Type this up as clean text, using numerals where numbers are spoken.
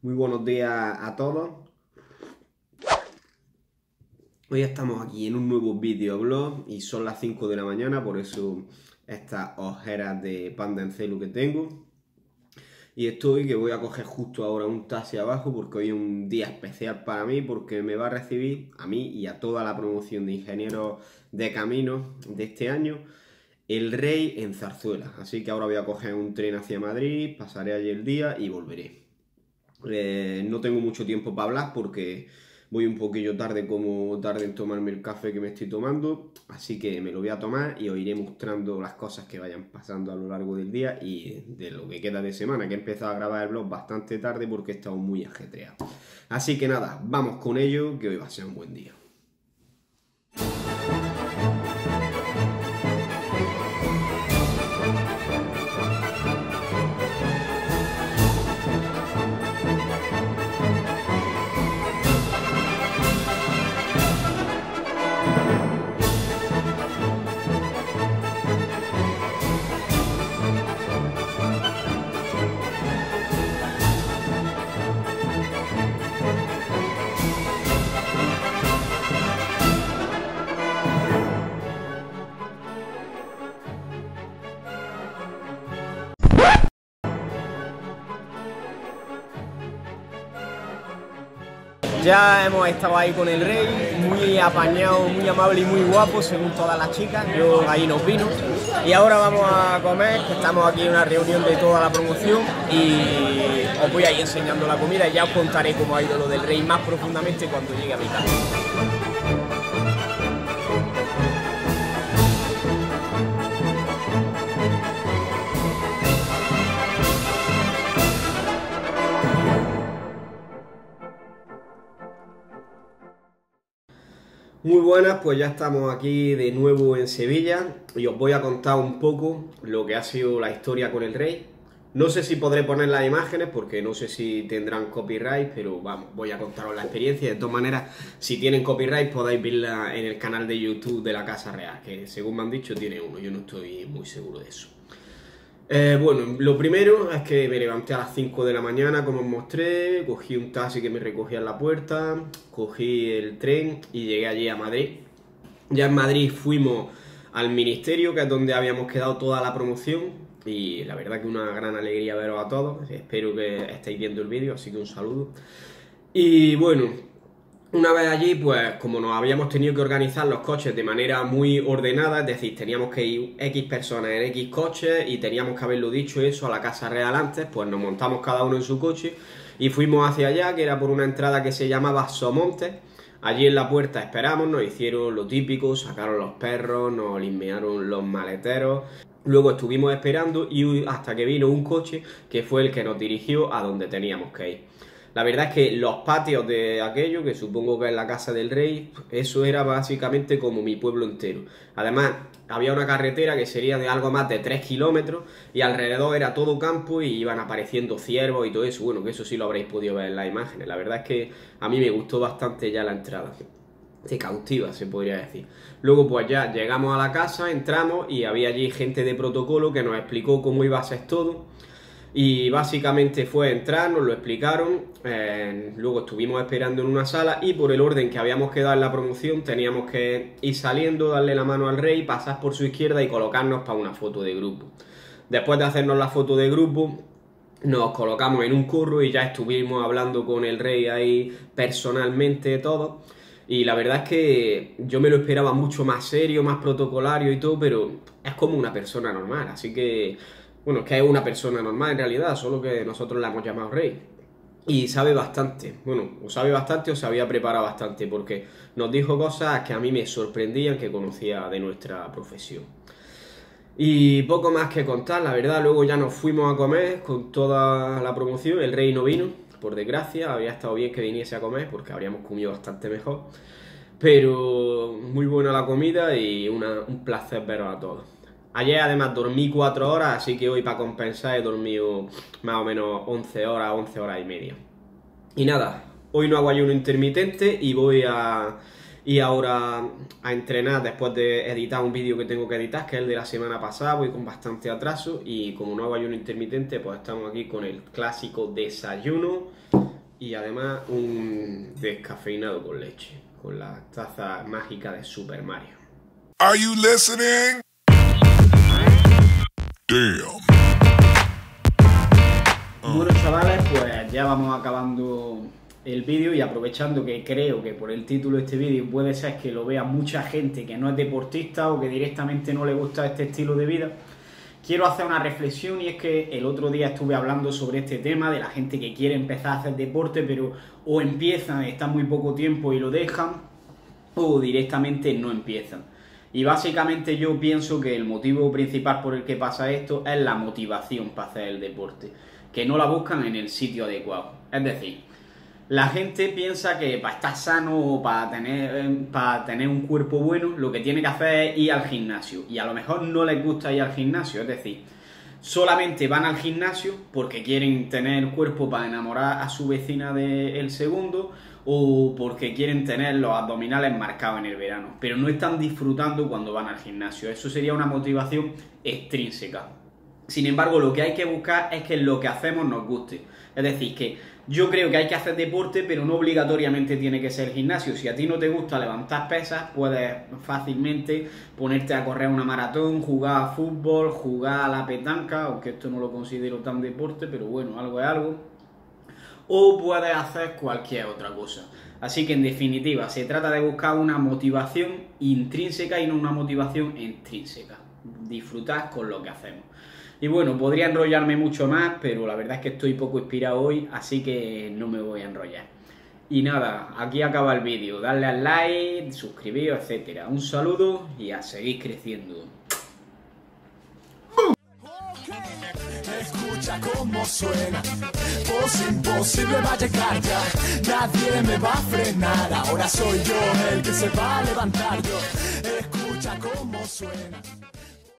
Muy buenos días a todos. Hoy estamos aquí en un nuevo videoblog y son las 5 de la mañana, por eso estas ojeras de panda en celu que tengo. Y estoy que voy a coger justo ahora un taxi abajo porque hoy es un día especial para mí, porque me va a recibir a mí y a toda la promoción de ingenieros de caminos de este año el Rey en Zarzuela. Así que ahora voy a coger un tren hacia Madrid, pasaré allí el día y volveré. No tengo mucho tiempo para hablar porque voy un poquillo tarde, como tarde en tomarme el café que me estoy tomando, así que me lo voy a tomar y os iré mostrando las cosas que vayan pasando a lo largo del día y de lo que queda de semana, que he empezado a grabar el vlog bastante tarde porque he estado muy ajetreado. Así que nada, vamos con ello, que hoy va a ser un buen día. Ya hemos estado ahí con el Rey, muy apañado, muy amable y muy guapo, según todas las chicas. Yo ahí nos vino. Y ahora vamos a comer, que estamos aquí en una reunión de toda la promoción y os voy a ir enseñando la comida y ya os contaré cómo ha ido lo del Rey más profundamente cuando llegue a mi casa. Muy buenas, pues ya estamos aquí de nuevo en Sevilla y os voy a contar un poco lo que ha sido la historia con el Rey. No sé si podré poner las imágenes porque no sé si tendrán copyright, pero vamos, voy a contaros la experiencia. De todas maneras, si tienen copyright podéis verla en el canal de YouTube de la Casa Real, que según me han dicho tiene uno, yo no estoy muy seguro de eso. Bueno, lo primero es que me levanté a las 5 de la mañana, como os mostré, cogí un taxi que me recogía en la puerta, cogí el tren y llegué allí a Madrid. Ya en Madrid fuimos al ministerio, que es donde habíamos quedado toda la promoción, y la verdad que una gran alegría veros a todos. Espero que estéis viendo el vídeo, así que un saludo. Y bueno, una vez allí, pues como nos habíamos tenido que organizar los coches de manera muy ordenada, es decir, teníamos que ir X personas en X coches y teníamos que haberlo dicho eso a la Casa Real antes, pues nos montamos cada uno en su coche y fuimos hacia allá, que era por una entrada que se llamaba Somontes. Allí en la puerta esperamos, nos hicieron lo típico, sacaron los perros, nos limpiaron los maleteros. Luego estuvimos esperando y hasta que vino un coche que fue el que nos dirigió a donde teníamos que ir. La verdad es que los patios de aquello, que supongo que es la Casa del Rey, eso era básicamente como mi pueblo entero. Además, había una carretera que sería de algo más de 3 kilómetros y alrededor era todo campo y iban apareciendo ciervos y todo eso. Bueno, que eso sí lo habréis podido ver en las imágenes. La verdad es que a mí me gustó bastante ya la entrada. Te cautiva, se podría decir. Luego pues ya llegamos a la casa, entramos y había allí gente de protocolo que nos explicó cómo iba a ser todo. Y básicamente fue entrar, nos lo explicaron, luego estuvimos esperando en una sala y por el orden que habíamos quedado en la promoción teníamos que ir saliendo, darle la mano al Rey, pasar por su izquierda y colocarnos para una foto de grupo. Después de hacernos la foto de grupo, nos colocamos en un curro y ya estuvimos hablando con el Rey ahí personalmente todos. Y la verdad es que yo me lo esperaba mucho más serio, más protocolario y todo, pero es como una persona normal, así que... Bueno, es que es una persona normal en realidad, solo que nosotros la hemos llamado Rey. Y sabe bastante, bueno, o sabe bastante o se había preparado bastante, porque nos dijo cosas que a mí me sorprendían que conocía de nuestra profesión. Y poco más que contar, la verdad, luego ya nos fuimos a comer con toda la promoción, el Rey no vino, por desgracia, habría estado bien que viniese a comer porque habríamos comido bastante mejor. Pero muy buena la comida y un placer veros a todos. Ayer además dormí 4 horas, así que hoy para compensar he dormido más o menos 11 horas y media. Y nada, hoy no hago ayuno intermitente y voy a ir ahora a entrenar después de editar un vídeo que tengo que editar, que es el de la semana pasada. Voy con bastante atraso y como no hago ayuno intermitente, pues estamos aquí con el clásico desayuno, Y además un descafeinado con leche, con la taza mágica de Super Mario. Are you listening? Damn. Bueno, chavales, pues ya vamos acabando el vídeo y aprovechando que creo que por el título de este vídeo puede ser que lo vea mucha gente que no es deportista o que directamente no le gusta este estilo de vida, quiero hacer una reflexión, y es que el otro día estuve hablando sobre este tema de la gente que quiere empezar a hacer deporte, pero o empiezan, están muy poco tiempo y lo dejan, o directamente no empiezan. Y básicamente yo pienso que el motivo principal por el que pasa esto es la motivación para hacer el deporte, que no la buscan en el sitio adecuado. Es decir, la gente piensa que para estar sano o para tener un cuerpo bueno, lo que tiene que hacer es ir al gimnasio. Y a lo mejor no les gusta ir al gimnasio, es decir, solamente van al gimnasio porque quieren tener el cuerpo para enamorar a su vecina del segundo, o porque quieren tener los abdominales marcados en el verano, pero no están disfrutando cuando van al gimnasio. Eso sería una motivación extrínseca. Sin embargo, lo que hay que buscar es que lo que hacemos nos guste. Es decir, que yo creo que hay que hacer deporte, pero no obligatoriamente tiene que ser gimnasio. Si a ti no te gusta levantar pesas, puedes fácilmente ponerte a correr una maratón, jugar a fútbol, jugar a la petanca, aunque esto no lo considero tan deporte, pero bueno, algo es algo. O puedes hacer cualquier otra cosa. Así que en definitiva, se trata de buscar una motivación intrínseca y no una motivación extrínseca. Disfrutar con lo que hacemos. Y bueno, podría enrollarme mucho más, pero la verdad es que estoy poco inspirado hoy, así que no me voy a enrollar. Y nada, aquí acaba el vídeo. Darle al like, suscribiros, etcétera. Un saludo y a seguir creciendo. Escucha cómo suena, voz imposible va a llegar ya, nadie me va a frenar, ahora soy yo el que se va a levantar yo, escucha cómo suena.